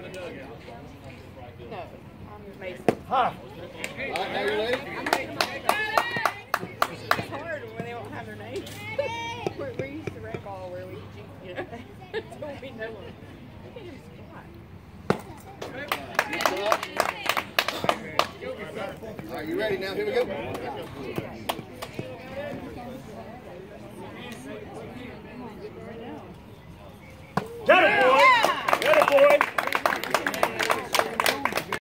No, I'm Mason. Huh. All right, now you're ready? It's hard when they don't have their names. We're used to rec all where we, you know, until we know them. Look at him squat. All right, you ready now? Here we go.